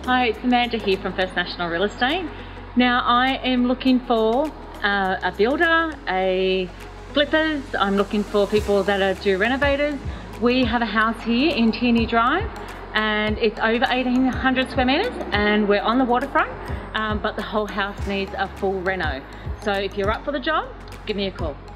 Hi, it's Amanda here from First National Real Estate. Now I am looking for a builder, flippers. I'm looking for people that do renovators. We have a house here in Tierney Drive and it's over 1,800 square metres and we're on the waterfront, but the whole house needs a full reno. So if you're up for the job, give me a call.